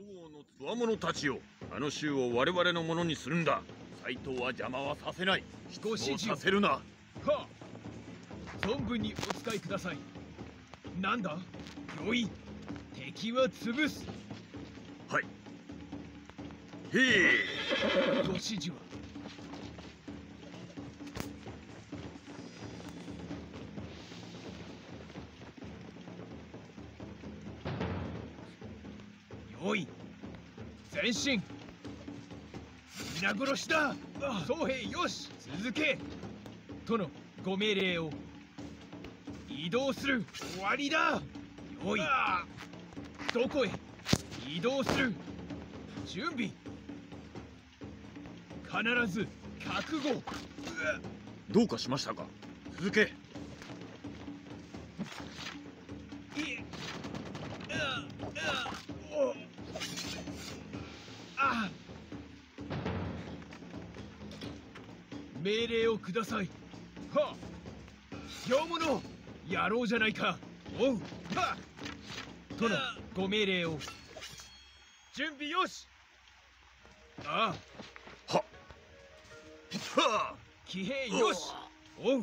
王の強者たちよ、あの州を我々のものにするんだ。斎藤は邪魔はさせない。 ご指示をさせるな。 はあ、存分にお使いください。なんだ、御意。敵は潰す。 はい。へえ。 ご指示は。御意。前進。皆殺しだ。僧兵よし、続け。殿、ご命令を。移動する。終わりだ。御意。どこへ。移動する。準備。必ず覚悟。 どうかしましたか。続け。 命令をください。はあ、卑怯者、やろうじゃないか。おう。はあ、殿、ご命令を。準備よし。ああ。 はは騎兵よし。おう。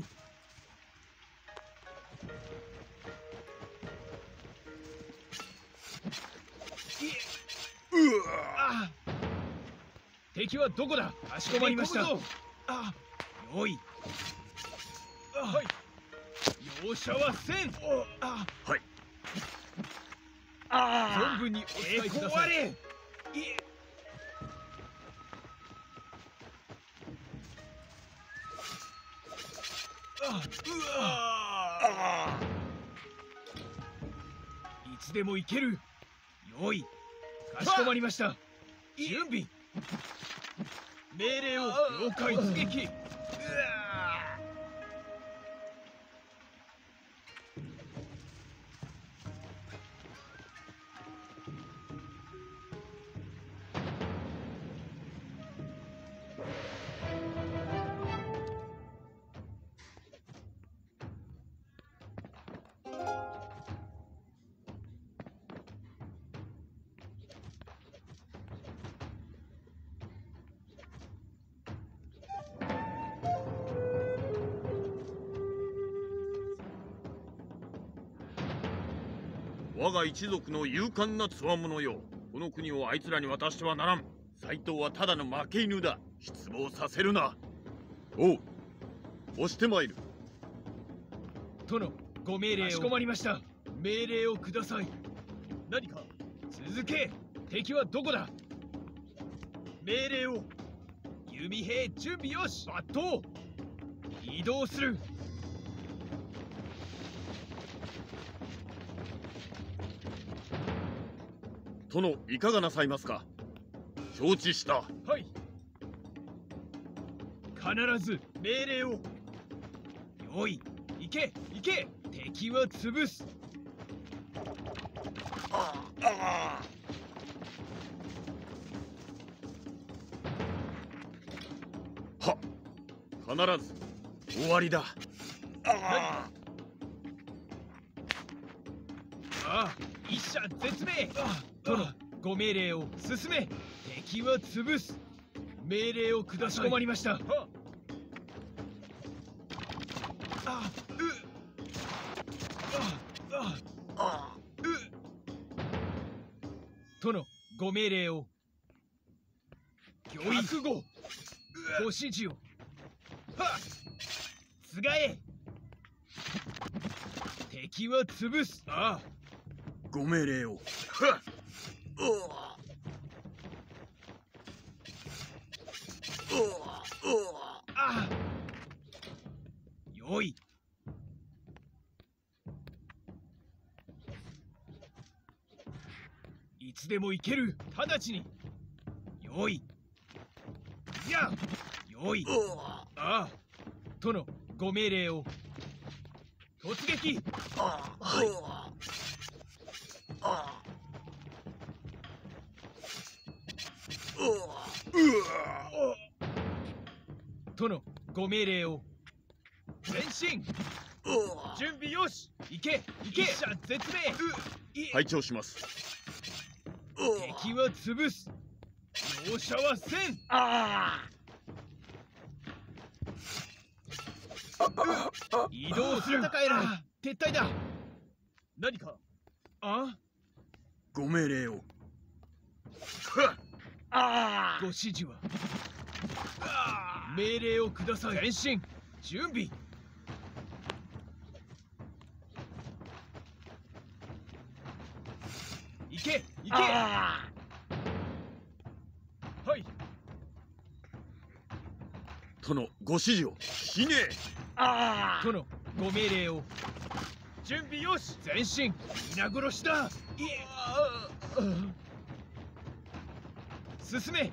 ああ。敵はどこだ。かしこまりました。ああ。よい。はい。容赦はせん。ああ。はい。ああ。存分にお使いください。いつでも行ける。よい。かしこまりました。準備。命令を。了解。出撃。 我が一族の勇敢な強者よ、この国をあいつらに渡してはならん。斎藤はただの負け犬だ。失望させるな。おう、押してまいる。 殿、ご命令を。かしこまりました。命令をください。何か。続け。敵はどこだ。命令を。弓兵準備よし。抜刀。移動する。 殿、いかがなさいますか。承知した。 はい。必ず命令を。よい。行け行け。敵は潰す。 はっ、必ず終わりだ。 ああ、一射絶命。殿、ご命令を。進め。敵は潰す。命令をください。かしこまりました。殿、ご命令を。覚悟。ご指示を。はっ、つがえ。敵は潰す。ああ。 ご命令を。 ああ。よい。いつでも行ける。直ちに。よい。や。よい。ああ。殿、ご命令を。突撃。はい。殿、ご命令を。前進。準備よし。行け行け。一射絶命。 拝聴します。 敵は潰す。容赦はせん。移動する。戦えら撤退だ。何か。 ご命令を。 ご指示は。命令をください。前進。準備。行け行け。はい。 殿、ご指示を。ひね。 殿、ご命令を。準備よし。前進。皆殺しだ。進め。